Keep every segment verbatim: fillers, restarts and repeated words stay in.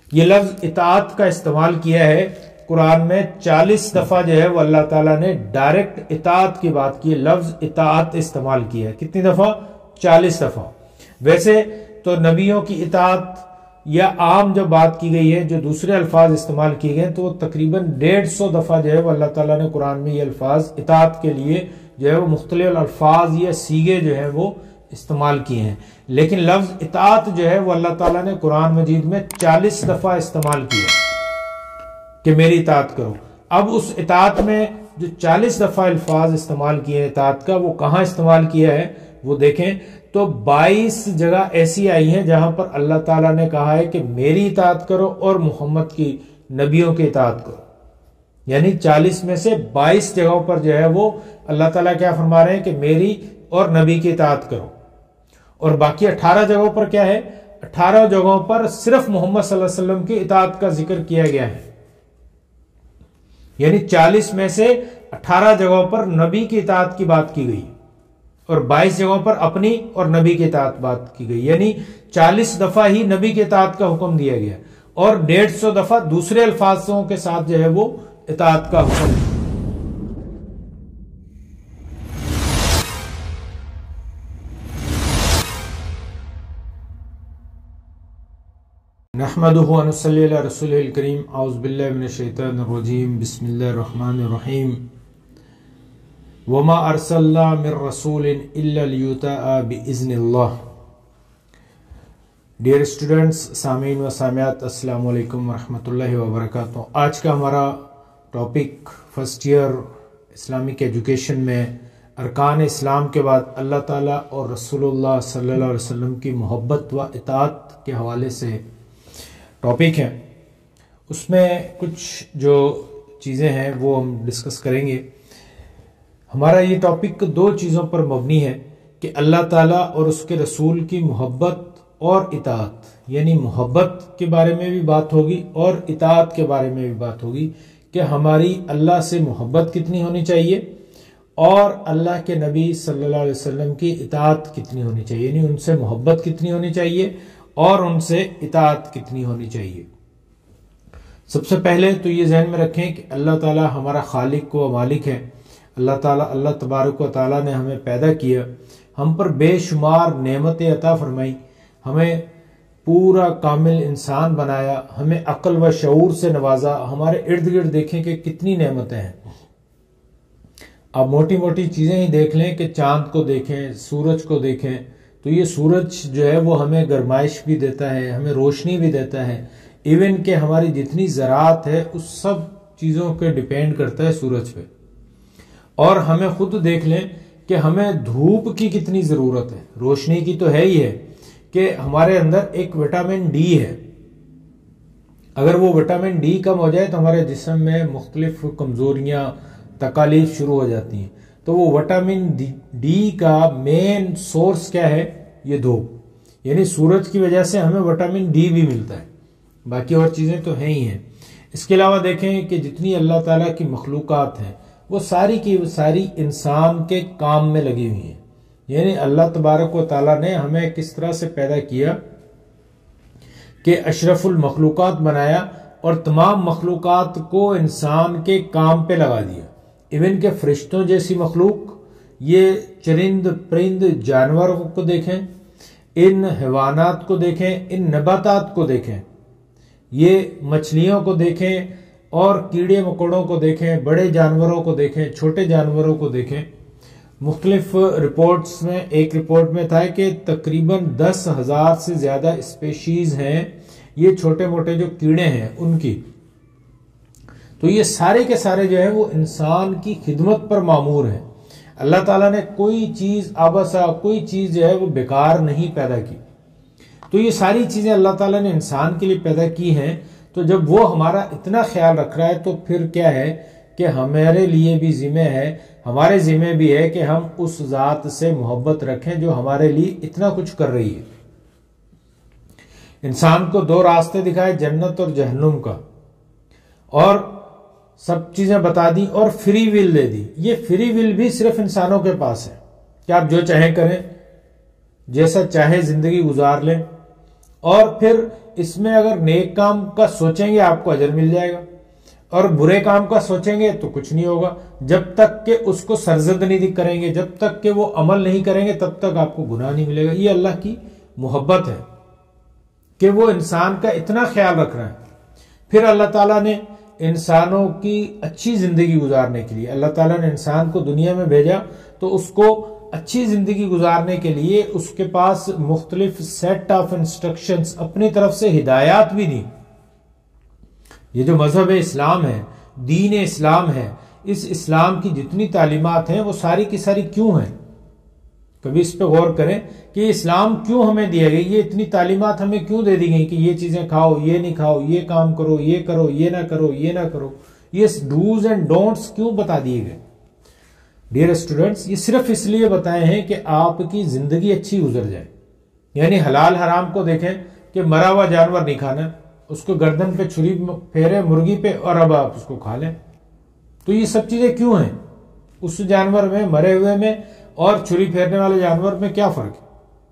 یہ لفظ اطاعت کا استعمال کیا ہے قرآن میں چالیس دفعہ جو ہے وہ اللہ تعالیٰ نے ڈائریکٹ اطاعت کی بات کی ہے، لفظ اطاعت استعمال کیا ہے. کتنی دفعہ؟ چالیس دفعہ. ویسے تو نبیوں کی اطاعت یا عام جو بات کی گئی ہے، جو دوسرے الفاظ استعمال کیے گئے تو وہ تقریباً ڈیڑھ سو دفعہ جو ہے وہ اللہ تعالیٰ نے قرآن میں یہ الفاظ اطاعت کے لیے جو ہے وہ مختلف الفاظ یا سیغے جو ہیں وہ استعمال کیے ہیں. لیکن لفظ اطاعت جو ہے وہ اللہ تعالیٰ نے قرآن مجید میں چالیس دفعہ استعمال کیا کہ میری اطاعت کرو. اب اس اطاعت میں جو چالیس دفعہ الفاظ استعمال کیے ہیں اطاعت کا، وہ کہاں استعمال کیا ہے وہ دیکھیں تو بائیس جگہ ایسی آئی ہیں جہاں پر اللہ تعالیٰ نے کہا ہے کہ میری اطاعت کرو اور محمد کی نبیوں کی اطاعت کرو. یعنی چالیس میں سے بائیس جگہوں پر جو ہے وہ اللہ تعالیٰ کیا فرما رہے ہیں کہ میری اور نبی کی اطاعت کرو، اور باقی اٹھارہ جگہوں پر کیا ہے؟ اٹھارہ جگہوں پر صرف محمد صلی اللہ علیہ وسلم کی اطاعت کا ذکر کیا گیا ہے. یعنی چالیس میں سے اٹھارہ جگہوں پر نبی کی اطاعت کی بات کی گئی اور بائیس جگہوں پر اپنی اور نبی کی اطاعت بات کی گئی. یعنی چالیس دفعہ ہی نبی کی اطاعت کا حکم دیا گیا اور ڈیڑھ سو دفعہ دوسرے الفاظوں کے ساتھ جو ہے وہ اطاعت کا حکم. نحمدہ ونصلی علی رسولہ الکریم. اعوذ باللہ من الشیطان الرجیم. بسم اللہ الرحمن الرحیم. وما ارسلنا من رسول الا لیطاع باذن اللہ. ڈیئر اسٹوڈنٹس، سامعین و سامعات، السلام علیکم ورحمۃ اللہ وبرکاتہ. آج کا ہمارا topic first year Islamic education میں ارکان اسلام کے بعد اللہ تعالیٰ اور رسول اللہ صلی اللہ علیہ وسلم کی محبت و اطاعت کے حوالے سے ٹاپک ہے. اس میں کچھ جو چیزیں ہیں وہ ہم ڈسکس کریں گے. ہمارا یہ ٹاپک دو چیزوں پر مبنی ہے کہ اللہ تعالیٰ اور اس کے رسول کی محبت اور اطاعت، یعنی محبت کے بارے میں بھی بات ہوگی اور اطاعت کے بارے میں بھی بات ہوگی کہ ہماری اللہ سے محبت کتنی ہونی چاہیے اور اللہ کے نبی صلی اللہ علیہ وسلم کی اطاعت کتنی ہونی چاہیے. یعنی ان سے محبت کتنی ہونی چاہیے اور ان سے اطاعت کتنی ہونی چاہیے. سب سے پہلے تو یہ ذہن میں رکھیں کہ اللہ تعالیٰ ہمارا خالق و مالک ہے. اللہ تعالیٰ اللہ تبارک و تعالیٰ نے ہمیں پیدا کیا، ہم پر بے شمار نعمتیں عطا فرمائی، ہمیں پورا کامل انسان بنایا، ہمیں عقل و شعور سے نوازا. ہمارے ارد گرد دیکھیں کہ کتنی نعمتیں ہیں. آپ موٹی موٹی چیزیں ہی دیکھ لیں کہ چاند کو دیکھیں، سورج کو دیکھیں تو یہ سورج جو ہے وہ ہمیں گرمائش بھی دیتا ہے، ہمیں روشنی بھی دیتا ہے. ایون کہ ہماری جتنی زراعت ہے اس سب چیزوں کے ڈیپینڈ کرتا ہے سورج پہ. اور ہمیں خود دیکھ لیں کہ ہمیں دھوپ کی کتنی ضرورت ہے. روشنی کی تو ہے ہی ہے کہ ہمارے اندر ایک وٹامن ڈی ہے. اگر وہ وٹامن ڈی کم ہو جائے تو ہمارے جسم میں مختلف کمزوریاں، تکالیف شروع ہو جاتی ہیں. تو وہ وٹامن ڈی کا مین سورس کیا ہے؟ یہ دھوپ. یعنی سورج کی وجہ سے ہمیں وٹامن ڈی بھی ملتا ہے، باقی اور چیزیں تو ہیں ہی ہیں. اس کے علاوہ دیکھیں کہ جتنی اللہ تعالیٰ کی مخلوقات ہیں وہ ساری کی ساری انسان کے کام میں لگی ہوئی ہیں. یعنی اللہ تبارک و تعالیٰ نے ہمیں کس طرح سے پیدا کیا کہ اشرف المخلوقات بنایا اور تمام مخلوقات کو انسان کے کام پہ لگا دیا. ایون کہ فرشتوں جیسی مخلوق، یہ چرند پرند جانوروں کو دیکھیں، ان حیوانات کو دیکھیں، ان نباتات کو دیکھیں، یہ مچھلیوں کو دیکھیں اور کیڑے مکوڑوں کو دیکھیں، بڑے جانوروں کو دیکھیں، چھوٹے جانوروں کو دیکھیں. مختلف رپورٹس میں ایک رپورٹ میں تھا کہ تقریباً دس ہزار سے زیادہ اسپیشیز ہیں یہ چھوٹے موٹے جو کیڑے ہیں ان کی. تو یہ سارے کے سارے جو ہیں وہ انسان کی خدمت پر مامور ہیں. اللہ تعالیٰ نے کوئی چیز آبسا، کوئی چیز جو ہے وہ بیکار نہیں پیدا کی. تو یہ ساری چیزیں اللہ تعالیٰ نے انسان کے لیے پیدا کی ہیں. تو جب وہ ہمارا اتنا خیال رکھ رہا ہے تو پھر کیا ہے کہ ہمارے لیے بھی ذمہ ہے، ہمارے ذمہ بھی ہے کہ ہم اس ذات سے محبت رکھیں جو ہمارے لیے اتنا کچھ کر رہی ہے. انسان کو دو راستے دکھائے، جنت اور جہنم کا، اور سب چیزیں بتا دی اور فری ول دے دی. یہ فری ول بھی صرف انسانوں کے پاس ہے کہ آپ جو چاہیں کریں، جیسا چاہے زندگی گزار لیں. اور پھر اس میں اگر نیک کام کا سوچیں گے آپ کو اجر مل جائے گا، اور برے کام کا سوچیں گے تو کچھ نہیں ہوگا. جب تک کہ اس کو سرزد نہیں کریں گے، جب تک کہ وہ عمل نہیں کریں گے، تب تک آپ کو گناہ نہیں ملے گا. یہ اللہ کی محبت ہے کہ وہ انسان کا اتنا خیال رکھ رہا ہے. پھر اللہ تعالیٰ نے انسانوں کی اچھی زندگی گزارنے کے لیے، اللہ تعالیٰ نے انسان کو دنیا میں بھیجا تو اس کو اچھی زندگی گزارنے کے لیے اس کے پاس مختلف سیٹ آف انسٹرکشنز، اپنی طرف سے ہدایات بھی دی. یہ جو مذہب اسلام ہے، دین اسلام ہے، اس اسلام کی جتنی تعلیمات ہیں وہ ساری کی ساری کیوں ہیں؟ کبھی اس پہ غور کریں کہ اسلام کیوں ہمیں دیا گیا، یہ اتنی تعلیمات ہمیں کیوں دے دی گئی کہ یہ چیزیں کھاؤ، یہ نہیں کھاؤ، یہ کام کرو، یہ کرو، یہ نہ کرو، یہ نہ کرو. یہ ڈوز اینڈ ڈونٹس کیوں بتا دیے گئے؟ ڈیئر اسٹوڈنٹس، یہ صرف اس لیے بتائے ہیں کہ آپ کی زندگی اچھی گزر جائے. یعنی حلال حرام کو دیکھیں کہ مرا ہوا جانور نہیں کھانا، اس کو گردن پہ چھری پھیرے مرغی پہ اور اب آپ اس کو کھا لیں. تو یہ سب چیزیں کیوں ہیں؟ اس جانور میں، مرے ہوئے میں اور چھری پھیرنے والے جانور میں کیا فرق ہے؟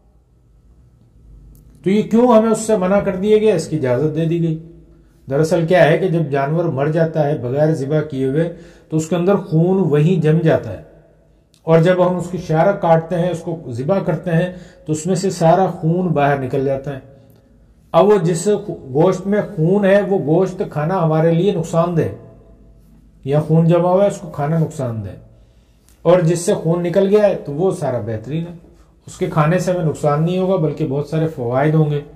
تو یہ کیوں ہمیں اس سے منع کر دیا گیا، اس کی اجازت دے دی گئی. دراصل کیا ہے کہ جب جانور مر جاتا ہے بغیر ذبح کیے ہوئے تو اس کے اندر خون وہیں جم جاتا ہے، اور جب ہم اس کی شارک کاٹتے ہیں، اس کو ذبح کرتے ہیں تو اس میں سے سارا خون باہر نکل جاتا ہے. اب وہ جس گوشت میں خون ہے وہ گوشت کھانا ہمارے لیے نقصان دہ، یا خون جمع ہوا ہے اس کو کھانا نقصان دہ، اور جس سے خون نکل گیا ہے تو وہ سارا بہترین ہے، اس کے کھانے سے ہمیں نقصان نہیں ہوگا بلکہ بہت سارے فوائد ہوں گے.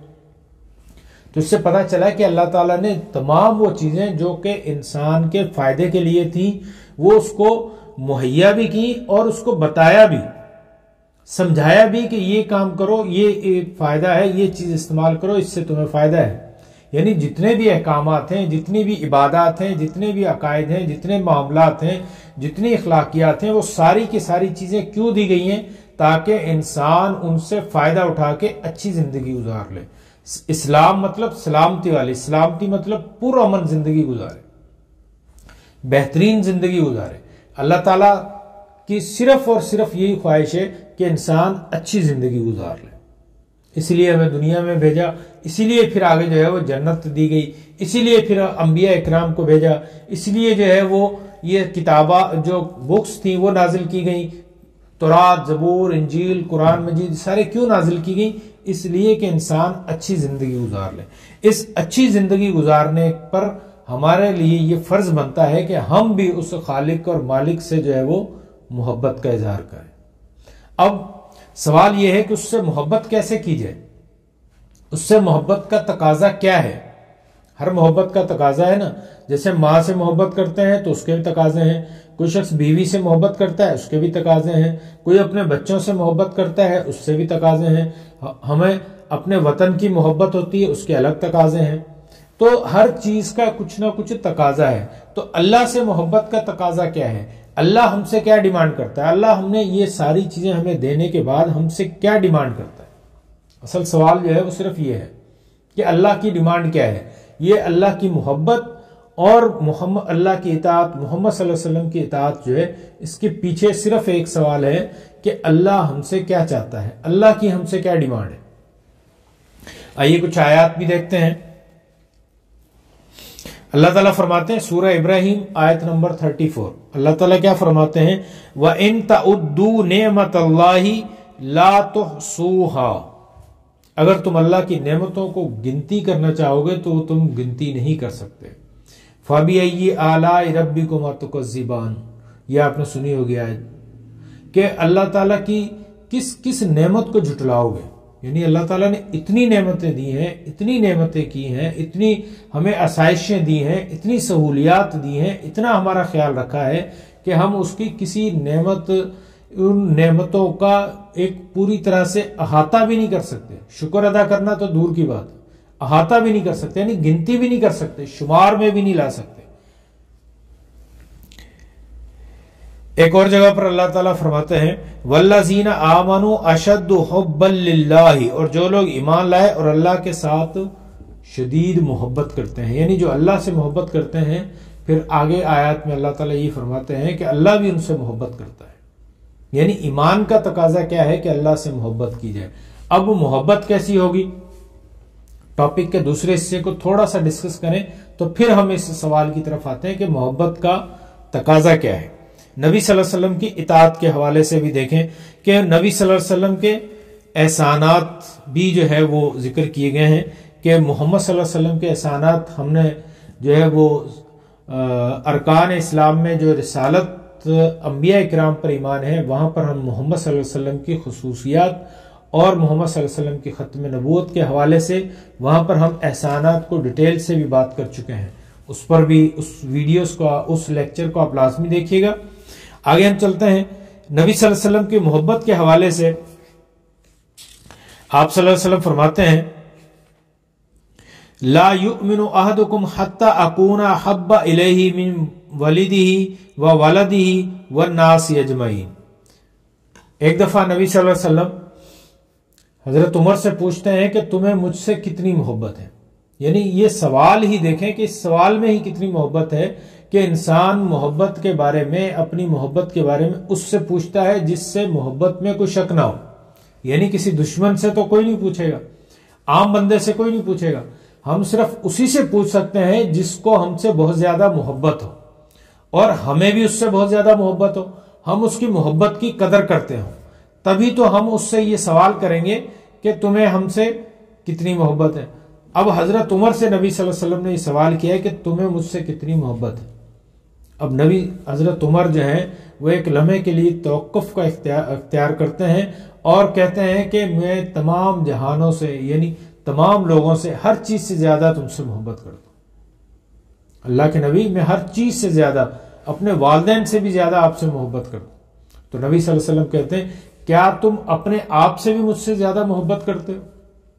تو اس سے پتہ چلا کہ اللہ تعالیٰ نے تمام وہ چیزیں جو کہ انسان کے فائدے کے لیے تھیں وہ اس کو مہیا بھی کی اور اس کو بتایا بھی، سمجھایا بھی کہ یہ کام کرو، یہ فائدہ ہے، یہ چیز استعمال کرو، اس سے تمہیں فائدہ ہے. یعنی جتنے بھی احکامات ہیں، جتنی بھی عبادات ہیں، جتنے بھی عقائد ہیں، جتنے معاملات ہیں، جتنی اخلاقیات ہیں، وہ ساری کی ساری چیزیں کیوں دی گئی ہیں؟ تاکہ انسان ان سے فائدہ اٹھا کے اچھی زندگی گزار لے. اسلام مطلب سلامتی والی، سلامتی مطلب پرامن زندگی گزارے، بہترین زندگی گزارے. اللہ تعالیٰ کی صرف اور صرف یہی خواہش ہے کہ انسان اچھی زندگی گزار لے. اسی لیے ہمیں دنیا میں بھیجا، اسی لیے پھر آگے جو ہے وہ جنت دی گئی، اسی لیے پھر انبیاء اکرام کو بھیجا، اس لیے جو ہے وہ یہ کتابہ جو بکس تھیں وہ نازل کی گئیں، تورات، زبور، انجیل، قرآن مجید سارے کیوں نازل کی گئیں؟ اس لیے کہ انسان اچھی زندگی گزار لے. اس اچھی زندگی گزارنے پر ہمارے لیے یہ فرض بنتا ہے کہ ہم بھی اس خالق اور مالک سے جو ہے وہ محبت کا اظہار کریں. اب سوال یہ ہے کہ اس سے محبت کیسے کی جائے، اس سے محبت کا تقاضا کیا ہے؟ ہر محبت کا تقاضا ہے نا. جیسے ماں سے محبت کرتے ہیں تو اس کے بھی تقاضے ہیں، کوئی شخص بیوی سے محبت کرتا ہے اس کے بھی تقاضے ہیں، کوئی اپنے بچوں سے محبت کرتا ہے اس سے بھی تقاضے ہیں، ہمیں اپنے وطن کی محبت ہوتی ہے اس کے الگ تقاضے ہیں. تو ہر چیز کا کچھ نہ کچھ تقاضا ہے. تو اللہ سے محبت کا تقاضا کیا ہے؟ اللہ ہم سے کیا ڈیمانڈ کرتا ہے؟ اللہ ہم نے یہ ساری چیزیں ہمیں دینے کے بعد ہم سے کیا ڈیمانڈ کرتا ہے؟ اصل سوال جو ہے وہ صرف یہ ہے کہ اللہ کی ڈیمانڈ کیا ہے. یہ اللہ کی محبت اور محمد اللہ کی اطاعت، محمد صلی اللہ علیہ وسلم کی اطاعت جو ہے، اس کے پیچھے صرف ایک سوال ہے کہ اللہ ہم سے کیا چاہتا ہے، اللہ کی ہم سے کیا ڈیمانڈ ہے. آئیے کچھ آیات بھی دیکھتے ہیں. اللہ تعالیٰ فرماتے ہیں سورہ ابراہیم آیت نمبر چوتیس، اللہ تعالیٰ کیا فرماتے ہیں؟ وَإِن تَعُدُّوا نِعْمَتَ اللَّهِ لَا تُحْصُوهَا، اگر تم اللہ کی نعمتوں کو گنتی کرنا چاہو گے تو تم گنتی نہیں کر سکتے. فَبِأَيِّ آلَاءِ رَبِّكُمَا تُكَذِّبَانِ، یہ آپ نے سنی ہوگی آیت کہ اللہ تعالیٰ کی کس کس نعمت کو جھٹلاؤ گے. یعنی اللہ تعالیٰ نے اتنی نعمتیں دی ہیں، اتنی نعمتیں کی ہیں، اتنی ہمیں آسائشیں دی ہیں، اتنی سہولیات دی ہیں، اتنا ہمارا خیال رکھا ہے کہ ہم اس کی کسی نعمت ان نعمتوں کا ایک پوری طرح سے احاطہ بھی نہیں کر سکتے. شکر ادا کرنا تو دور کی بات ہے، احاطہ بھی نہیں کر سکتے، یعنی گنتی بھی نہیں کر سکتے، شمار میں بھی نہیں لا سکتے. ایک اور جگہ پر اللہ تعالیٰ فرماتے ہیں والذین آمنوا اشد حبا للہ، اور جو لوگ ایمان لائے اور اللہ کے ساتھ شدید محبت کرتے ہیں. یعنی جو اللہ سے محبت کرتے ہیں، پھر آگے آیات میں اللہ تعالیٰ یہ فرماتے ہیں کہ اللہ بھی ان سے محبت کرتا ہے. یعنی ایمان کا تقاضا کیا ہے کہ اللہ سے محبت کی جائے. اب محبت کیسی ہوگی؟ ٹاپک کے دوسرے حصے کو تھوڑا سا ڈسکس کریں تو پھر ہم اس سوال کی طرف آتے ہیں کہ محبت کا تقاضا کیا ہے۔ نبی صلی اللہ علیہ وسلم کی اطاعت کے حوالے سے بھی دیکھیں کہ نبی صلی اللہ علیہ وسلم کے احسانات بھی جو ہے وہ ذکر کیے گئے ہیں کہ محمد صلی اللہ علیہ وسلم کے احسانات ہم نے جو ہے وہ ارکان اسلام میں جو رسالت انبیاء اکرام پر ایمان ہے وہاں پر ہم محمد صلی اللہ علیہ وسلم کی خصوصیات اور محمد صلی اللہ علیہ وسلم کی ختم نبوت کے حوالے سے وہاں پر ہم احسانات کو ڈیٹیل سے بھی بات کر چکے ہیں، اس پر بھی اس ویڈیوز کو اس لیکچر کو آپ لازمی دیکھیے گا۔ آگے ہم چلتے ہیں نبی صلی اللہ علیہ وسلم کی محبت کے حوالے سے۔ آپ صلی اللہ علیہ وسلم فرماتے ہیں لا یؤمن احدکم حتی اکون احب الیہ من والدہ وولدہ والناس اجمعین۔ ایک دفعہ نبی صلی اللہ علیہ وسلم حضرت عمر سے پوچھتے ہیں کہ تمہیں مجھ سے کتنی محبت ہے، یعنی یہ سوال ہی دیکھیں کہ اس سوال میں ہی کتنی محبت ہے کہ انسان محبت کے بارے میں، اپنی محبت کے بارے میں اس سے پوچھتا ہے جس سے محبت میں کوئی شک نہ ہو، یعنی کسی دشمن سے تو کوئی نہیں پوچھے گا، عام بندے سے کوئی نہیں پوچھے گا، ہم صرف اسی سے پوچھ سکتے ہیں جس کو ہم سے بہت زیادہ محبت ہو اور ہمیں بھی اس سے بہت زیادہ محبت ہو، ہم اس کی محبت کی قدر کرتے ہوں، تبھی تو ہم اس سے یہ سوال کریں گے کہ تمہیں ہم سے کتنی محبت ہے۔ اب حضرت عمر سے نبی صلی اللہ علیہ وسلم نے یہ سوال کیا ہے کہ تمہیں مجھ سے کتنی محبت ہے۔ اب نبی حضرت عمر جو ہیں وہ ایک لمحے کے لیے توقف کا اختیار کرتے ہیں اور کہتے ہیں کہ میں تمام جہانوں سے، یعنی تمام لوگوں سے، ہر چیز سے زیادہ تم سے محبت کرتا ہوں۔ اللہ کے نبی، میں ہر چیز سے زیادہ، اپنے والدین سے بھی زیادہ آپ سے محبت کرتا ہوں۔ تو نبی صلی اللہ علیہ وسلم کہتے ہیں کیا تم اپنے آپ سے بھی مجھ سے زیادہ محبت کرتے ہو؟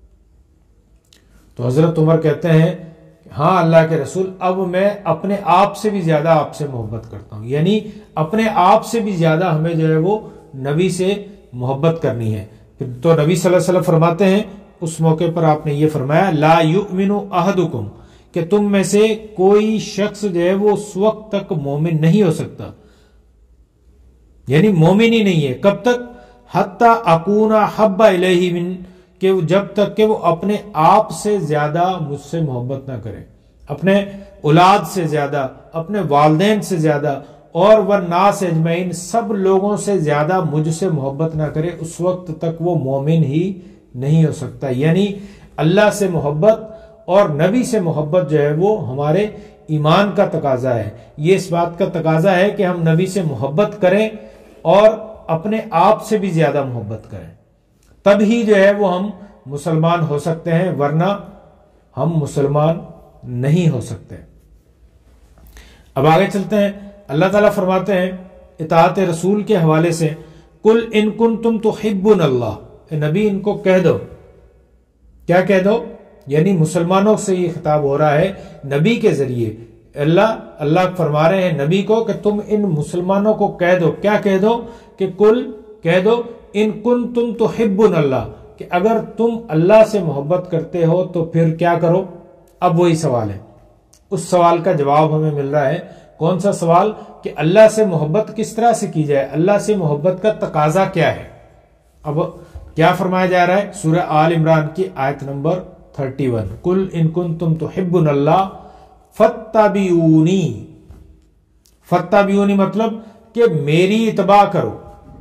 تو حضرت عمر کہتے ہیں ہاں اللہ کے رسول، اب میں اپنے آپ سے بھی زیادہ آپ سے محبت کرتا ہوں، یعنی اپنے آپ سے بھی زیادہ ہمیں جو ہے وہ نبی سے محبت کرنی ہے۔ تو نبی صلی اللہ علیہ وسلم فرماتے ہیں اس موقع پر آپ نے یہ فرمایا لا یؤمن احدکم، کہ تم میں سے کوئی شخص جو ہے وہ اس وقت تک مومن نہیں ہو سکتا، یعنی مومن ہی نہیں ہے، کب تک؟ حتی اکون احب الیہ من، کہ جب تک کہ وہ اپنے آپ سے زیادہ مجھ سے محبت نہ کرے، اپنے اولاد سے زیادہ، اپنے والدین سے زیادہ، اور والناس اجمعین، سب لوگوں سے زیادہ مجھ سے محبت نہ کرے، اس وقت تک وہ مومن ہی نہیں ہو سکتا۔ یعنی اللہ سے محبت اور نبی سے محبت جو ہے وہ ہمارے ایمان کا تقاضا ہے، یہ اس بات کا تقاضا ہے کہ ہم نبی سے محبت کریں اور اپنے آپ سے بھی زیادہ محبت کریں، تب ہی جو ہے وہ ہم مسلمان ہو سکتے ہیں، ورنہ ہم مسلمان نہیں ہو سکتے۔ اب آگے چلتے ہیں، اللہ تعالیٰ فرماتے ہیں اطاعت رسول کے حوالے سے قل ان کنتم تحبون اللہ، اے نبی ان کو کہہ دو، کیا کہہ دو؟ یعنی مسلمانوں سے یہ خطاب ہو رہا ہے نبی کے ذریعے، اللہ اللہ فرما رہے ہیں نبی کو کہ تم ان مسلمانوں کو کہہ دو، کیا کہہ دو؟ کہ قل کہہ دو ان کنتم تحبون اللہ، کہ اگر تم اللہ سے محبت کرتے ہو تو پھر کیا کرو؟ اب وہی سوال ہے، اس سوال کا جواب ہمیں مل رہا ہے۔ کون سا سوال؟ کہ اللہ سے محبت کس طرح سے کی جائے، اللہ سے محبت کا تقاضا کیا ہے۔ اب کیا فرمایا جا رہا ہے؟ سورہ آل عمران کی آیت نمبر اکتیس، قل ان کنتم تحبون اللہ فاتبعونی، فاتبعونی مطلب کہ میری اتباع کرو،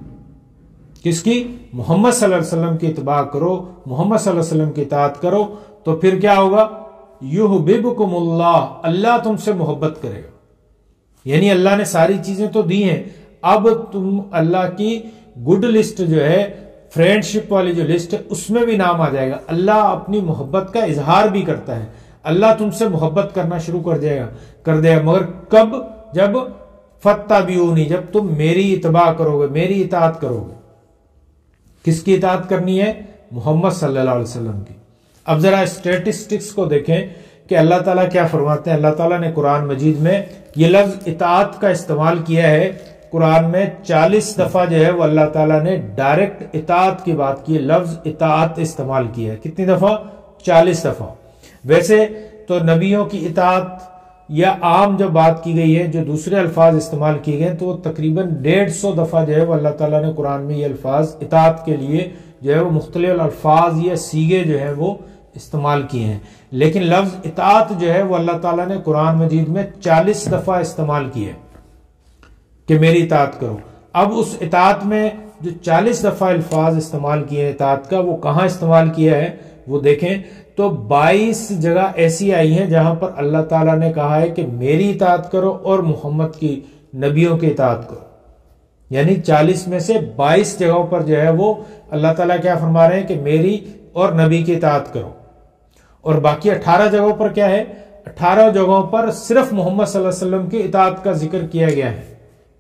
کس کی؟ محمد صلی اللہ علیہ وسلم کی اتباع کرو، محمد صلی اللہ علیہ وسلم کی اطاعت کرو، تو پھر کیا ہوگا؟ یحببکم اللہ، اللہ تم سے محبت کرے گا، یعنی اللہ نے ساری چیزیں تو دی ہیں، اب تم اللہ کی گڈ لسٹ جو ہے، فرینڈ شپ والی جو لسٹ ہے، اس میں بھی نام آ جائے گا۔ اللہ اپنی محبت کا اظہار بھی کرتا ہے، اللہ تم سے محبت کرنا شروع کر دے گا کر دے گا مگر کب؟ جب فاتبعونی، جب تم میری اتباع کرو گے، میری اطاعت کرو گے۔ کس کی اطاعت کرنی ہے؟ محمد صلی اللہ علیہ وسلم کی۔ اب ذرا اسٹیٹسٹکس کو دیکھیں کہ اللہ تعالیٰ کیا فرماتے ہیں۔ اللہ تعالیٰ نے قرآن مجید میں یہ لفظ اطاعت کا استعمال کیا ہے، قرآن میں چالیس دفعہ جو ہے وہ اللہ تعالیٰ نے ڈائریکٹ اطاعت کی بات کی ہے، لفظ اطاعت استعمال کیا ہے۔ کتنی دفعہ؟ چالیس دفعہ۔ ویسے تو نبیوں کی اطاعت یا عام جو بات کی گئی ہے، جو دوسرے الفاظ استعمال کیے گئے، تو وہ تقریباً ڈیڑھ سو دفعہ جو ہے وہ اللہ تعالیٰ نے قرآن میں یہ الفاظ اطاعت کے لیے جو ہے وہ مختلف الفاظ یا سیغے جو ہیں وہ استعمال کیے ہیں، لیکن لفظ اطاعت جو ہے وہ اللہ تعالیٰ نے قرآن مجید میں چالیس دفعہ استعمال کیے کہ میری اطاعت کرو۔ اب اس اطاعت میں جو چالیس دفعہ الفاظ استعمال کیے ہیں اطاعت کا، وہ کہاں استعمال کیا ہے وہ دیکھیں تو بائیس جگہ ایسی آئی ہیں جہاں پر اللہ تعالیٰ نے کہا ہے کہ میری اطاعت کرو اور محمد کی نبیوں کی اطاعت کرو، یعنی چالیس میں سے بائیس جگہوں پر جو ہے وہ اللہ تعالیٰ کیا فرما رہے ہیں کہ میری اور نبی کی اطاعت کرو، اور باقی اٹھارہ جگہوں پر کیا ہے، اٹھارہ جگہوں پر صرف محمد صلی اللہ علیہ وسلم کی اطاعت کا ذکر کیا گیا ہے،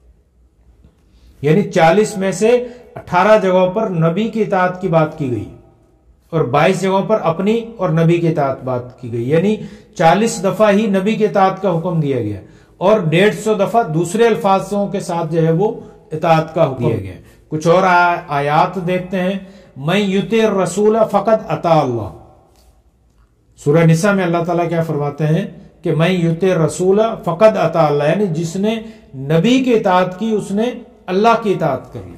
یعنی چالیس میں سے اٹھارہ جگہوں پر نبی کی اطاعت کی بات کی گئی اور بائیس جگہوں پر اپنی اور نبی کی اطاعت بات کی گئی، یعنی چالیس دفعہ ہی نبی کی اطاعت کا حکم دیا گیا اور ڈیڑھ سو دفعہ دوسرے الفاظوں کے ساتھ جو ہے وہ اطاعت کا حکم دیا گیا۔ کچھ اور آیات دیکھتے ہیں، من یطع الرسول فقد اطاع اللہ، سورہ نساء میں اللہ تعالیٰ کیا فرماتے ہیں کہ من یطع الرسول فقد اطاع اللہ، یعنی جس نے نبی کی اطاعت کی اس نے اللہ کی اطاعت کر لی۔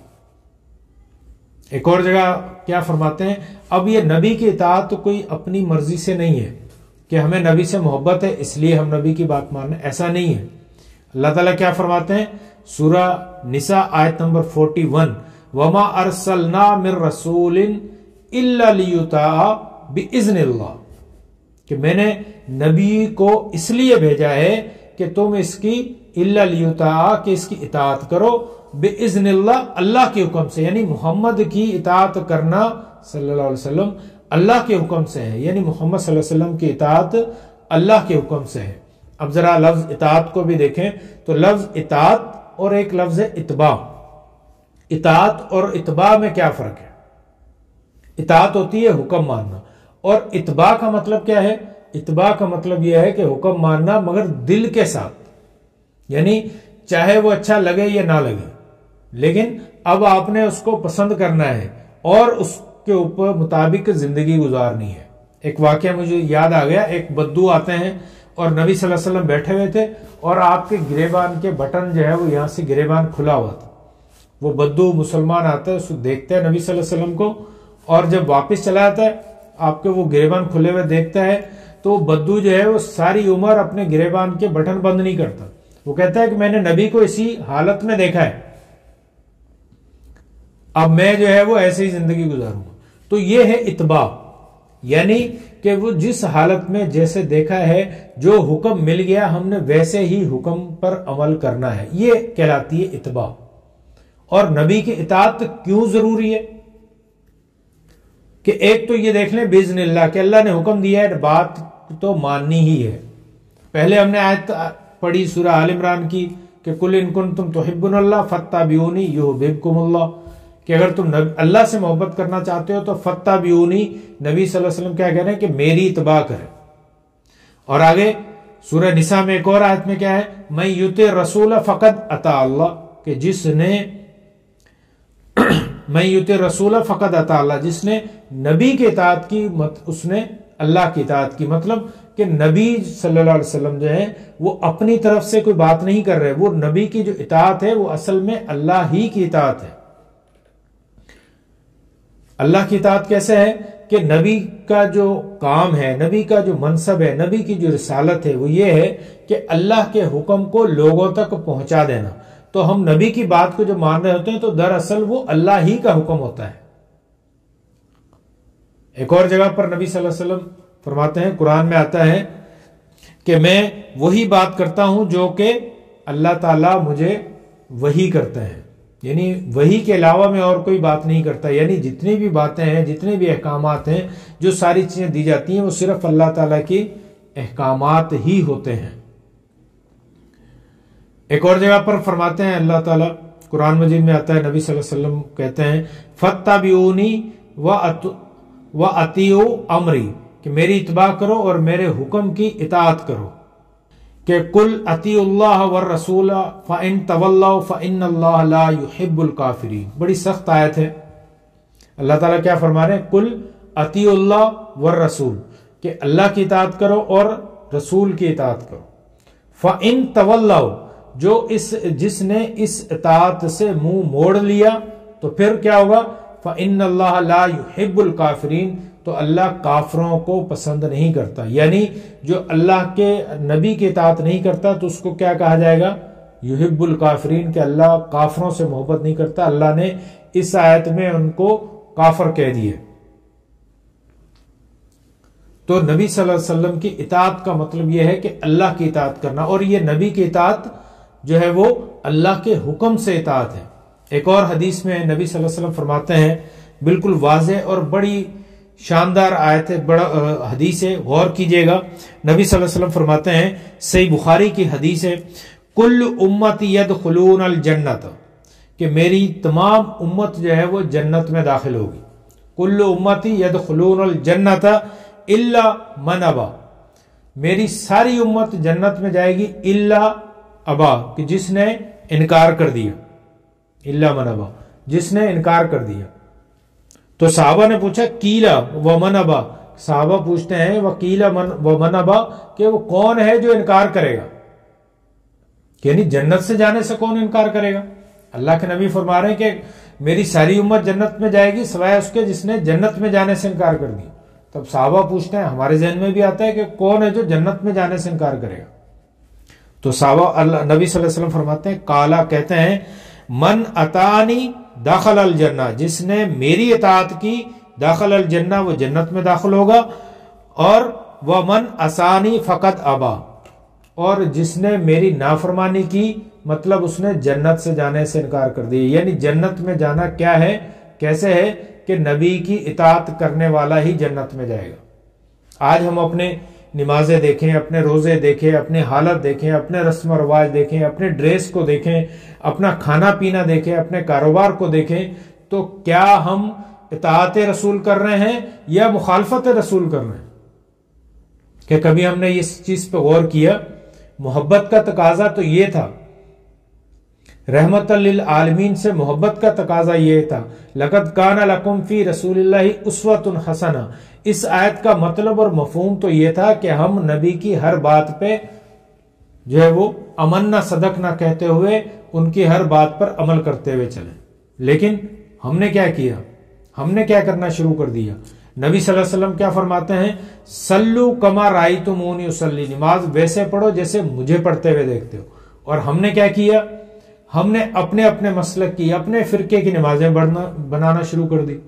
ایک اور جگہ کیا فرماتے ہیں، اب یہ نبی کی اطاعت تو کوئی اپنی مرضی سے نہیں ہے کہ ہمیں نبی سے محبت ہے اس لیے ہم نبی کی بات مانیں، ایسا نہیں ہے۔ اللہ تعالیٰ کیا فرماتے ہیں سورہ نساء آیت نمبر اکتالیس، وَمَا أَرْسَلْنَا مِن رَسُولٍ إِلَّا لِيُطَاعَ بِإِذْنِ اللَّهِ، کہ میں نے نبی کو اس لیے بھیجا ہے کہ تم اس کی إِلَّا لِيُطَاعَ کہ اس کی اطاعت کرو، بِإِذْنِ اللَّهِ اللہ کے حکم سے، یعنی محمد کی اطاعت کرنا صلی اللہ علیہ وسلم اللہ کے حکم سے ہے، یعنی محمد صلی اللہ علیہ وسلم کی اطاعت اللہ کے حکم سے ہے۔ اب ذرا لفظ اطاعت کو بھی دیکھیں تو لفظ اطاعت اور ایک لفظ ہے اتباع، اطاعت اور اتباع میں کیا فرق ہے؟ اطاعت ہوتی ہے حکم ماننا، اور اتباع کا مطلب کیا ہے؟ اتباع کا مطلب یہ ہے کہ حکم ماننا مگر دل کے ساتھ، یعنی چاہے وہ اچھا لگے یا نہ لگے، لیکن اب آپ نے اس کو پسند کرنا ہے اور اس کے اوپر مطابق زندگی گزارنی ہے۔ ایک واقعہ مجھے یاد آ گیا، ایک بدو آتے ہیں اور نبی صلی اللہ علیہ وسلم بیٹھے ہوئے تھے اور آپ کے گریبان کے بٹن جو ہے وہ یہاں سے گریبان کھلا ہوا تھا۔ وہ بدو مسلمان آتا ہے، اس کو دیکھتا ہے نبی صلی اللہ علیہ وسلم کو، اور جب واپس چلا جاتا ہے آپ کے وہ گریبان کھلے ہوئے دیکھتا ہے تو بدو جو ہے وہ ساری عمر اپنے گریبان کے بٹن بند نہیں کرتا، وہ کہتا ہے کہ میں نے نبی کو اسی حالت میں دیکھا ہے، اب میں جو ہے وہ ایسے ہی زندگی گزاروں گا۔ تو یہ ہے اتباع، یعنی کہ وہ جس حالت میں جیسے دیکھا ہے، جو حکم مل گیا ہم نے ویسے ہی حکم پر عمل کرنا ہے، یہ کہلاتی ہے اتباع۔ اور نبی کی اطاعت کیوں ضروری ہے کہ ایک تو یہ دیکھ لیں باذن اللہ کہ اللہ نے حکم دیا ہے، بات تو ماننی ہی ہے۔ پہلے ہم نے آیت پڑھی سورہ آل عمران کی کہ قل ان کنتم تحبون اللہ فاتبعونی یحببکم اللہ، کہ اگر تم اللہ سے محبت کرنا چاہتے ہو تو فاتبعونی، نبی صلی اللہ علیہ وسلم کیا کہہ رہے ہیں کہ میری اتباع کریں۔ اور آگے سورہ نساء میں ایک اور آیت میں کیا ہے، من یطع الرسول فقد اطاع اللہ، کہ جس نے من یطع الرسول فقد اطاع اللہ، جس نے نبی کی اطاعت کی اس نے اللہ کی اطاعت کی، مطلب کہ نبی صلی اللہ علیہ وسلم جو ہے وہ اپنی طرف سے کوئی بات نہیں کر رہے، وہ نبی کی جو اطاعت ہے وہ اصل میں اللہ ہی کی اطاعت ہے۔ اللہ کی اطاعت کیسے ہے کہ نبی کا جو کام ہے، نبی کا جو منصب ہے، نبی کی جو رسالت ہے وہ یہ ہے کہ اللہ کے حکم کو لوگوں تک پہنچا دینا۔ تو ہم نبی کی بات کو جو مان رہے ہوتے ہیں تو دراصل وہ اللہ ہی کا حکم ہوتا ہے۔ ایک اور جگہ پر نبی صلی اللہ علیہ وسلم فرماتے ہیں، قرآن میں آتا ہے کہ میں وہی بات کرتا ہوں جو کہ اللہ تعالیٰ مجھے وحی کرتا ہے، یعنی وحی کے علاوہ میں اور کوئی بات نہیں کرتا، یعنی جتنی بھی باتیں ہیں، جتنے بھی احکامات ہیں، جو ساری چیزیں دی جاتی ہیں وہ صرف اللہ تعالیٰ کی احکامات ہی ہوتے ہیں۔ ایک اور جگہ پر فرماتے ہیں اللہ تعالیٰ، قرآن مجید میں آتا ہے، نبی صلی اللہ علیہ وسلم کہتے ہیں فاتبعونی وَأَطِیعُوا أَمْرِی، کہ میری اتباع کرو اور میرے حکم کی اطاعت کرو، کہ قُلْ أَطِیعُوا اللَّهَ وَالرَّسُولَ فَإِن تَوَلَّوْا فَإِنَّ اللَّهَ لَا يُحِبُّ الْكَافِرِينَ۔ بڑی سخت آیت ہے، اللہ تعالیٰ کیا فرما رہے ہیں، قُلْ أَطِیعُوا اللَّهَ وَالرَّسُولَ، کہ اللہ کی اطاعت کرو اور رسول کی اطاعت کرو۔ فَإِن تَوَلَّوْا، جو اس جس نے اس اطاعت سے منہ موڑ لیا تو پھر کیا ہوگا، فَإِنَّ اللَّهَ لَا يُحِبُّ الْكَافِرِينَ، تو اللہ کافروں کو پسند نہیں کرتا، یعنی جو اللہ کے نبی کی اطاعت نہیں کرتا تو اس کو کیا کہا جائے گا؟ یحب الکافرین، کہ اللہ کافروں سے محبت نہیں کرتا۔ اللہ نے اس آیت میں ان کو کافر کہہ دیے۔ تو نبی صلی اللہ علیہ وسلم کی اطاعت کا مطلب یہ ہے کہ اللہ کی اطاعت کرنا، اور یہ نبی کی اطاعت جو ہے وہ اللہ کے حکم سے اطاعت ہے۔ ایک اور حدیث میں نبی صلی اللہ علیہ وسلم فرماتے ہیں، بالکل واضح اور بڑی شاندار آیت ہے، بڑا حدیث ہے، غور کیجئے گا۔ نبی صلی اللہ علیہ وسلم فرماتے ہیں، صحیح بخاری کی حدیث ہے، کل امتی یدخلون الجنت، کہ میری تمام امت جو ہے وہ جنت میں داخل ہوگی۔ کل امتی یدخلون الجنت الا من ابا، میری ساری امت جنت میں جائے گی الا ابا، کہ جس نے انکار کر دیا، الا من ابا، جس نے انکار کر دیا۔ تو صحابہ نے پوچھا کیلا ومن ابا، صحابہ پوچھتے ہیں وکیلا ومن ابا، کہ وہ کون ہے جو انکار کرے گا، یعنی جنت سے جانے سے کون انکار کرے گا؟ اللہ کے نبی فرما رہے ہیں کہ میری ساری امت جنت میں جائے گی سوائے اس کے جس نے جنت میں جانے سے انکار کر دیا۔ تب صحابہ پوچھتے ہیں، ہمارے ذہن میں بھی آتا ہے کہ کون ہے جو جنت میں جانے سے انکار کرے گا؟ تو صحابہ اللہ نبی صلی اللہ علیہ وسلم فرماتے ہیں، کالا، کہتے ہیں، من اطاعنی داخل الجنہ، جس نے میری اطاعت کی داخل الجنہ، وہ جنت میں داخل ہوگا، اور ومن عصانی فقط ابا، اور جس نے میری نافرمانی کی، مطلب اس نے جنت سے جانے سے انکار کر دیا۔ یعنی جنت میں جانا کیا ہے، کیسے ہے کہ نبی کی اطاعت کرنے والا ہی جنت میں جائے گا۔ آج ہم اپنے نمازیں دیکھیں، اپنے روزے دیکھیں، اپنی حالت دیکھیں، اپنے رسم و رواج دیکھیں، اپنے ڈریس کو دیکھیں، اپنا کھانا پینا دیکھیں، اپنے کاروبار کو دیکھیں، تو کیا ہم اطاعت رسول کر رہے ہیں یا مخالفت رسول کر رہے ہیں؟ کہ کبھی ہم نے اس چیز پہ غور کیا؟ محبت کا تقاضا تو یہ تھا، رحمت للعالمین سے محبت کا تقاضا یہ تھا، لقد کان لکم فی رسول اللہ اسوۃ حسنہ۔ اس آیت کا مطلب اور مفہوم تو یہ تھا کہ ہم نبی کی ہر بات پہ جو ہے وہ امن نہ صدق نہ کہتے ہوئے ان کی ہر بات پر عمل کرتے ہوئے چلیں۔ لیکن ہم نے کیا کیا؟ ہم نے کیا کرنا شروع کر دیا؟ نبی صلی اللہ علیہ وسلم کیا فرماتے ہیں؟ سلو کما رأیتمونی اصلی، نماز ویسے پڑھو جیسے مجھے پڑھتے ہوئے دیکھتے ہو۔ اور ہم نے کیا کیا؟ ہم نے اپنے اپنے مسلک کی، اپنے فرقے کی نمازیں بنانا شروع کر دی۔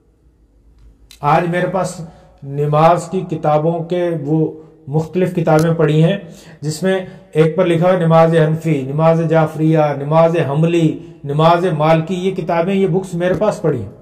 آج میرے پاس نماز کی کتابوں کے وہ مختلف کتابیں پڑھی ہیں، جس میں ایک پر لکھا ہے نماز حنفی، نماز جعفریہ، نماز حملی، نماز مالکی، یہ کتابیں، یہ بکس میرے پاس پڑھی ہیں۔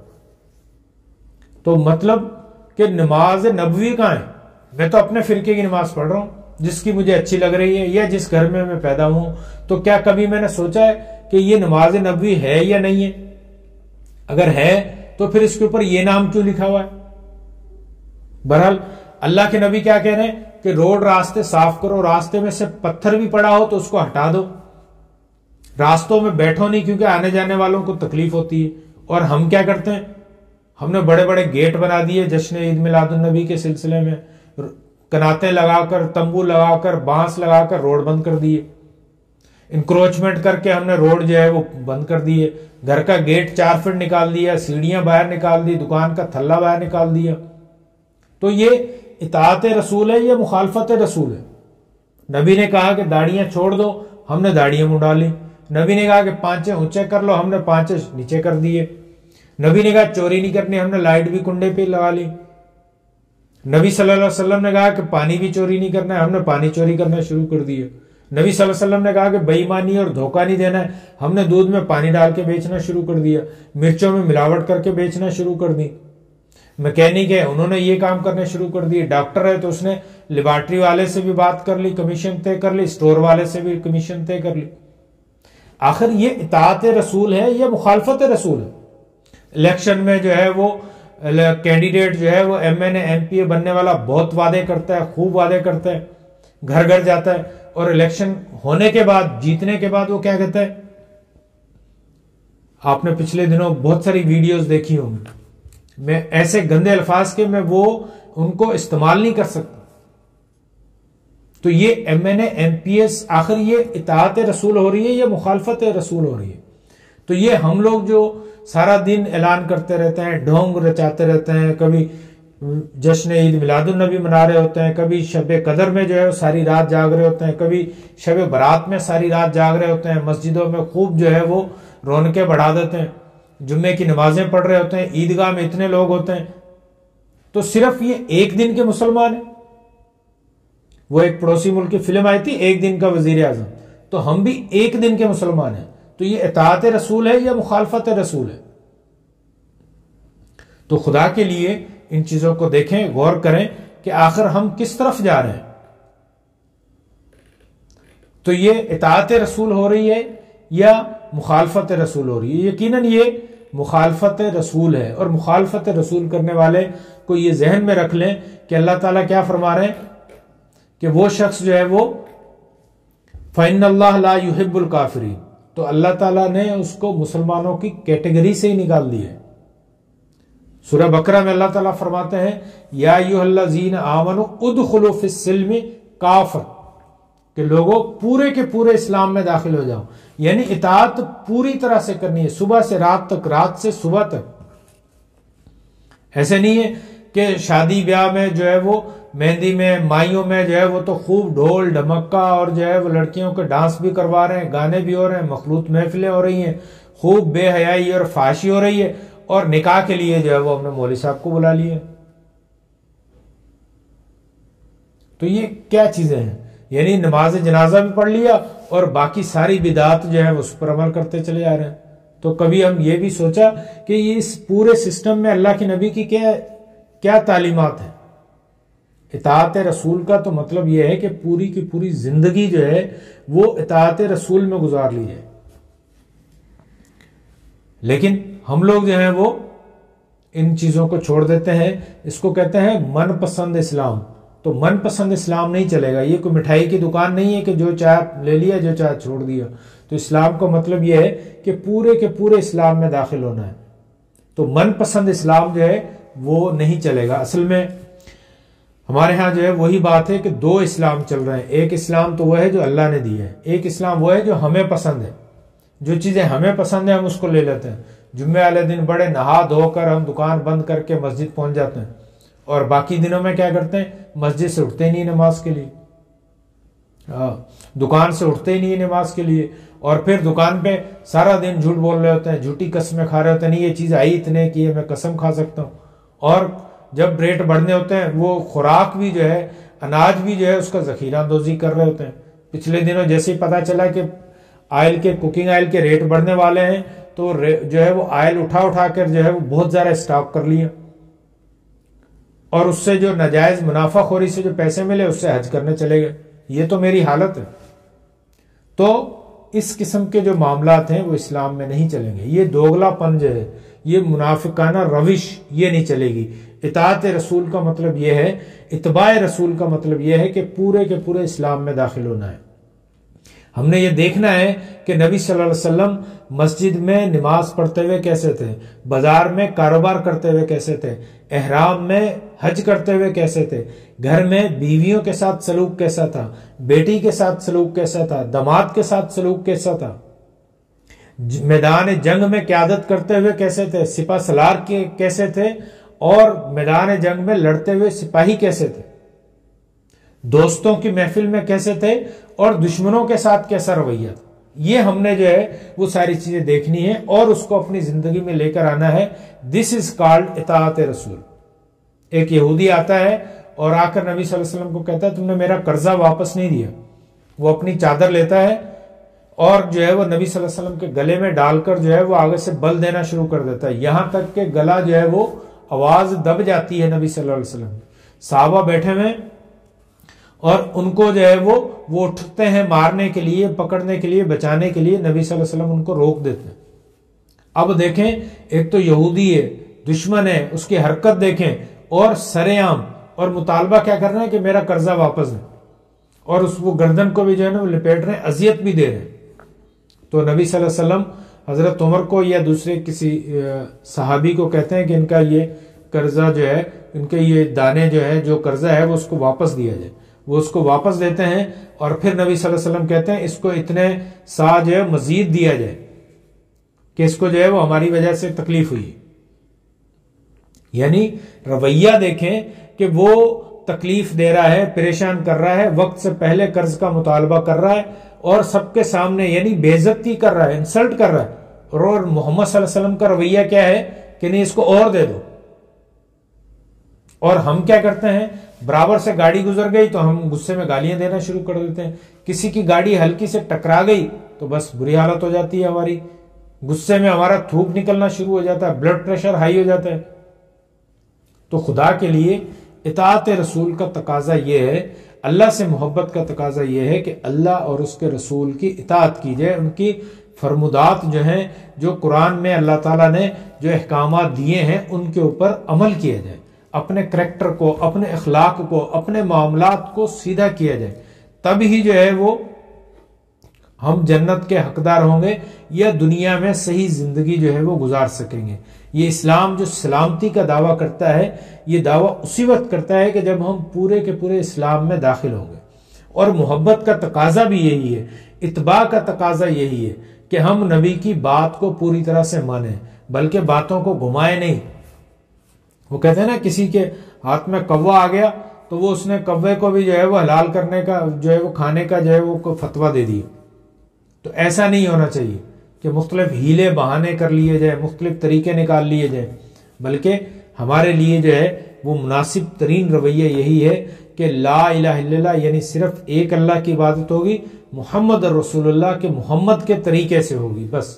تو مطلب کہ نماز نبوی کہاں ہے؟ میں تو اپنے فرقے کی نماز پڑھ رہا ہوں جس کی مجھے اچھی لگ رہی ہے، یا جس گھر میں میں پیدا ہوں۔ تو کیا کبھی میں نے سوچا ہے کہ یہ نماز نبوی ہے یا نہیں ہے؟ اگر ہے تو پھر اس کے اوپر یہ نام کیوں لکھا ہوا ہے؟ بہرحال اللہ کے نبی کیا کہہ رہے ہیں کہ روڈ راستے صاف کرو، راستے میں سے پتھر بھی پڑا ہو تو اس کو ہٹا دو، راستوں میں بیٹھو نہیں، کیونکہ آنے جانے والوں کو تکلیف ہوتی ہے۔ اور ہم کیا کرتے ہیں؟ ہم نے بڑے بڑے گیٹ بنا دیے جشن عید میلاد النبی کے سلسلے میں، کناتے لگا کر، تمبو لگا کر، بانس لگا کر روڈ بند کر دیے، انکروچمنٹ کر کے ہم نے روڈ جو ہے وہ بند کر دیے، گھر کا گیٹ چار فٹ نکال دیا، سیڑھیاں باہر نکال دی، دکان کا تھلا باہر نکال دیا۔ تو یہ اطاعت رسول ہے یا مخالفت رسول ہے؟ نبی نے کہا کہ داڑیاں چھوڑ دو، ہم نے داڑیاں منڈا لی۔ نبی نے کہا کہ پانچے اونچے کر لو، ہم نے پانچے نیچے کر دیے۔ نبی نے کہا چوری نہیں کرنی، ہم نے لائٹ بھی کنڈے پہ لگا لی۔ نبی صلی اللہ علیہ وسلم نے کہا کہ پانی بھی چوری نہیں کرنا ہے، ہم نے پانی چوری کرنا شروع کر دیا۔ نبی صلی اللہ علیہ وسلم نے کہا کہ بے ایمانی اور دھوکہ نہیں دینا ہے، ہم نے دودھ میں پانی ڈال کے بیچنا شروع کر دیا، مرچوں میں ملاوٹ کر کے بیچنا شروع کر دی۔ میکینک ہے، انہوں نے یہ کام کرنے شروع کر دیے۔ ڈاکٹر ہے تو اس نے لیبارٹری والے سے بھی بات کر لی، کمیشن طے کر لی، اسٹور والے سے بھی کمیشن طے کر لی۔ آخر یہ اطاعت رسول ہے یا مخالفت رسول ہے؟ الیکشن میں جو ہے وہ کینڈیڈیٹ جو ہے وہ M N A M P A بننے والا بہت وعدے کرتا ہے، خوب وعدے کرتا ہے، گھر گھر جاتا ہے، اور الیکشن ہونے کے بعد، جیتنے کے بعد وہ کیا کہتا ہے؟ آپ نے پچھلے دنوں بہت ساری ویڈیوز دیکھی ہوں گی، میں ایسے گندے الفاظ کے میں وہ ان کو استعمال نہیں کر سکتا۔ تو یہ M N A M P S آخر یہ اطاعت رسول ہو رہی ہے یا مخالفت رسول ہو رہی ہے؟ تو یہ ہم لوگ جو سارا دن اعلان کرتے رہتے ہیں، ڈھونگ رچاتے رہتے ہیں، کبھی جشن عید میلاد النبی منا رہے ہوتے ہیں، کبھی شب قدر میں جو ہے ساری رات جاگ رہے ہوتے ہیں، کبھی شب برات میں ساری رات جاگ رہے ہوتے ہیں، مسجدوں میں خوب جو ہے وہ رونقیں بڑھا دیتے ہیں، جمعے کی نمازیں پڑھ رہے ہوتے ہیں، عیدگاہ میں اتنے لوگ ہوتے ہیں. تو صرف یہ ایک دن کے مسلمان ہیں. وہ ایک پڑوسی ملک کی فلم آئی تھی ایک دن کا وزیر اعظم، تو ہم بھی ایک دن کے مسلمان ہیں. تو یہ اطاعت رسول ہے یا مخالفت رسول ہے؟ تو خدا کے لیے ان چیزوں کو دیکھیں، غور کریں کہ آخر ہم کس طرف جا رہے ہیں. تو یہ اطاعت رسول ہو رہی ہے یا مخالفت رسول ہو رہی ہے؟ یقیناً یہ مخالفت رسول ہے. اور مخالفت رسول کرنے والے کو یہ ذہن میں رکھ لیں کہ اللہ تعالیٰ کیا فرما رہے ہیں کہ وہ شخص جو ہے وہ فَإِنَّ اللَّهَ لَا يُحِبُّ الْكَافِرِينَ، تو اللہ تعالیٰ نے اس کو مسلمانوں کی کیٹیگری سے ہی نکال دیا ہے. سورہ بقرہ میں اللہ تعالیٰ فرماتے ہیں یا ایھا الذین آمنوا ادخلوا فی السلم کافۃ، کہ لوگوں پورے کے پورے اسلام میں داخل ہو جاؤ. یعنی اطاعت پوری طرح سے کرنی ہے، صبح سے رات تک، رات سے صبح تک. ایسے نہیں ہے کہ شادی بیاہ میں جو ہے وہ مہندی میں مائیوں میں جو ہے وہ تو خوب ڈھول ڈھمکا اور جو ہے وہ لڑکیوں کے ڈانس بھی کروا رہے ہیں، گانے بھی ہو رہے ہیں، مخلوط محفلیں ہو رہی ہیں، خوب بے حیائی اور فحاشی ہو رہی ہے، اور نکاح کے لیے جو ہے وہ ہم نے مولوی صاحب کو بلا لیے. تو یہ کیا چیزیں ہیں؟ یعنی نماز جنازہ بھی پڑھ لیا اور باقی ساری بدعات جو ہے اس پر عمل کرتے چلے جا رہے ہیں. تو کبھی ہم یہ بھی سوچا کہ یہ اس پورے سسٹم میں اللہ کے نبی کی کیا کیا تعلیمات ہیں؟ اطاعت رسول کا تو مطلب یہ ہے کہ پوری کی پوری زندگی جو ہے وہ اطاعت رسول میں گزار لی جائے. لیکن ہم لوگ جو ہیں وہ ان چیزوں کو چھوڑ دیتے ہیں. اس کو کہتے ہیں من پسند اسلام. تو من پسند اسلام نہیں چلے گا. یہ کوئی مٹھائی کی دکان نہیں ہے کہ جو چاہے لے لیا جو چاہے چھوڑ دیا. تو اسلام کا مطلب یہ ہے کہ پورے کے پورے اسلام میں داخل ہونا ہے. تو من پسند اسلام جو ہے وہ نہیں چلے گا. اصل میں ہمارے ہاں جو ہے وہی بات ہے کہ دو اسلام چل رہے ہیں. ایک اسلام تو وہ ہے جو اللہ نے دی ہے، ایک اسلام وہ ہے جو ہمیں پسند ہے. جو چیزیں ہمیں پسند ہیں ہم اس کو لے لیتے ہیں. جمعے والے دن بڑے نہا دھو کر ہم دکان بند کر کے مسجد پہنچ جاتے ہیں، اور باقی دنوں میں کیا کرتے ہیں؟ مسجد سے اٹھتے ہی نہیں نماز کے لیے، دکان سے اٹھتے ہی نہیں نماز کے لیے، اور پھر دکان پہ سارا دن جھوٹ بول رہے ہوتے ہیں، جھوٹی قسمیں کھا رہے ہوتے ہیں. نہیں یہ چیز آئی اتنے کی ہے، میں قسم کھا سکتا ہوں. اور جب ریٹ بڑھنے ہوتے ہیں وہ خوراک بھی جو ہے، اناج بھی جو ہے اس کا ذخیرہ اندوزی کر رہے ہوتے ہیں. پچھلے دنوں جیسے ہی پتا چلا کہ آئل کے کوکنگ آئل کے ریٹ بڑھنے والے ہیں تو جو ہے وہ آئل اٹھا اٹھا کر جو ہے وہ بہت زیادہ اسٹاک کر لیا، اور اس سے جو ناجائز منافع خوری سے جو پیسے ملے اس سے حج کرنے چلے گئے. یہ تو میری حالت ہے. تو اس قسم کے جو معاملات ہیں وہ اسلام میں نہیں چلیں گے. یہ دوگلا پن جو ہے، یہ منافقانہ روش، یہ نہیں چلے گی. اطاعت رسول کا مطلب یہ ہے، اتباع رسول کا مطلب یہ ہے کہ پورے کے پورے اسلام میں داخل ہونا ہے. ہم نے یہ دیکھنا ہے کہ نبی صلی اللہ علیہ وسلم مسجد میں نماز پڑھتے ہوئے کیسے تھے، بازار میں کاروبار کرتے ہوئے کیسے تھے، احرام میں حج کرتے ہوئے کیسے تھے، گھر میں بیویوں کے ساتھ سلوک کیسا تھا، بیٹی کے ساتھ سلوک کیسا تھا، داماد کے ساتھ سلوک کیسا تھا، میدان جنگ میں قیادت کرتے ہوئے کیسے تھے، سپہ سالار کے کیسے تھے، اور میدان جنگ میں لڑتے ہوئے سپاہی کیسے تھے، دوستوں کی محفل میں کیسے تھے، اور دشمنوں کے ساتھ کیسا رویہ تھا. یہ ہم نے جو ہے وہ ساری چیزیں دیکھنی ہے اور اس کو اپنی زندگی میں لے کر آنا ہے. دس از کالڈ اطاعت رسول. ایک یہودی آتا ہے اور آ کر نبی صلی اللہ علیہ وسلم کو کہتا ہے تم نے میرا قرضہ واپس نہیں دیا. وہ اپنی چادر لیتا ہے اور جو ہے وہ نبی صلی اللہ علیہ وسلم کے گلے میں ڈال کر جو ہے وہ آگے سے بل دینا شروع کر دیتا ہے، یہاں تک کہ گلا جو ہے وہ آواز دب جاتی ہے نبی صلی اللہ علیہ وسلم. صحابہ بیٹھے ہوئے اور ان کو جو ہے وہ وہ اٹھتے ہیں مارنے کے لیے، پکڑنے کے لیے، بچانے کے لیے. نبی صلی اللہ علیہ وسلم ان کو روک دیتے ہیں. اب دیکھیں ایک تو یہودی ہے، دشمن ہے، اس کی حرکت دیکھیں، اور سرعام اور مطالبہ کیا کر رہے ہیں کہ میرا قرضہ واپس دیں، اور اس وہ گردن کو بھی جو ہے نا وہ لپیٹ رہے ہیں، اذیت بھی دے رہے ہیں. تو نبی صلی اللہ علیہ وسلم حضرت عمر کو یا دوسرے کسی صحابی کو کہتے ہیں کہ ان کا یہ قرضہ جو ہے، ان کے یہ دانے جو ہے، جو قرضہ ہے وہ اس کو واپس دیا جائے. وہ اس کو واپس دیتے ہیں اور پھر نبی صلی اللہ علیہ وسلم کہتے ہیں اس کو اتنے سا جو ہے مزید دیا جائے کہ اس کو جو ہے وہ ہماری وجہ سے تکلیف ہوئی. یعنی رویہ دیکھیں کہ وہ تکلیف دے رہا ہے، پریشان کر رہا ہے، وقت سے پہلے قرض کا مطالبہ کر رہا ہے اور سب کے سامنے یعنی بے عزتی کر رہا ہے، انسلٹ کر رہا ہے، اور محمد صلی اللہ علیہ وسلم کا رویہ کیا ہے کہ نہیں اس کو اور دے دو. اور ہم کیا کرتے ہیں، برابر سے گاڑی گزر گئی تو ہم غصے میں گالیاں دینا شروع کر دیتے ہیں. کسی کی گاڑی ہلکی سے ٹکرا گئی تو بس بری حالت ہو جاتی ہے ہماری، غصے میں ہمارا تھوک نکلنا شروع ہو جاتا ہے، بلڈ پریشر ہائی ہو جاتا ہے. تو خدا کے لیے اطاعت رسول کا تقاضا یہ ہے، اللہ سے محبت کا تقاضا یہ ہے کہ اللہ اور اس کے رسول کی اطاعت کی جائے، ان کی فرمودات جو ہیں، جو قرآن میں اللہ تعالیٰ نے جو احکامات دیے ہیں ان کے اوپر عمل کیا جائے، اپنے کریکٹر کو، اپنے اخلاق کو، اپنے معاملات کو سیدھا کیا جائے. تب ہی جو ہے وہ ہم جنت کے حقدار ہوں گے یا دنیا میں صحیح زندگی جو ہے وہ گزار سکیں گے. یہ اسلام جو سلامتی کا دعویٰ کرتا ہے، یہ دعویٰ اسی وقت کرتا ہے کہ جب ہم پورے کے پورے اسلام میں داخل ہوں گے. اور محبت کا تقاضا بھی یہی ہے، اتباع کا تقاضا یہی ہے کہ ہم نبی کی بات کو پوری طرح سے مانیں، بلکہ باتوں کو گھمائیں نہیں. وہ کہتے ہیں نا کسی کے ہاتھ میں کوا آ گیا تو وہ اس نے کوے کو بھی جو ہے وہ حلال کرنے کا جو ہے وہ کھانے کا جو ہے وہ فتویٰ دے دیا. تو ایسا نہیں ہونا چاہیے کہ مختلف ہیلے بہانے کر لیے جائیں، مختلف طریقے نکال لیے جائیں، بلکہ ہمارے لیے جو ہے وہ مناسب ترین رویہ یہی ہے کہ لا الہ الا اللہ یعنی صرف ایک اللہ کی عبادت ہوگی، محمد رسول اللہ کے محمد کے طریقے سے ہوگی. بس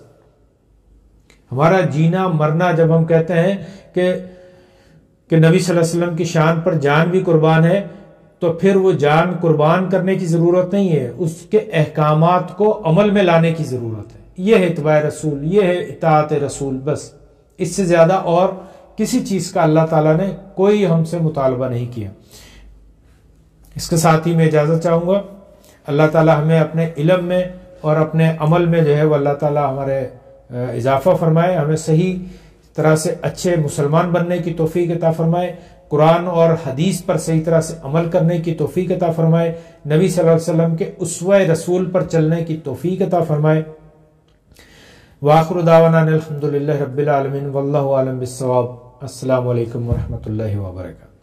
ہمارا جینا مرنا جب ہم کہتے ہیں کہ کہ نبی صلی اللہ علیہ وسلم کی شان پر جان بھی قربان ہے، تو پھر وہ جان قربان کرنے کی ضرورت نہیں ہے، اس کے احکامات کو عمل میں لانے کی ضرورت ہے. یہ ہے اتباع رسول، یہ ہے اطاعت رسول. بس اس سے زیادہ اور کسی چیز کا اللہ تعالیٰ نے کوئی ہم سے مطالبہ نہیں کیا. اس کے ساتھ ہی میں اجازت چاہوں گا. اللہ تعالیٰ ہمیں اپنے علم میں اور اپنے عمل میں جو ہے وہ اللہ تعالیٰ ہمارے اضافہ فرمائے، ہمیں صحیح طرح سے اچھے مسلمان بننے کی توفیق عطا فرمائے، قرآن اور حدیث پر صحیح طرح سے عمل کرنے کی توفیق عطا فرمائے، نبی صلی اللہ علیہ وسلم کے اسوہ رسول پر چلنے کی توفیق عطا فرمائے. وآخر دعوانا الحمدللہ رب العالمین واللہ اعلم بالصواب. السلام علیکم ورحمۃ اللہ وبرکاتہ.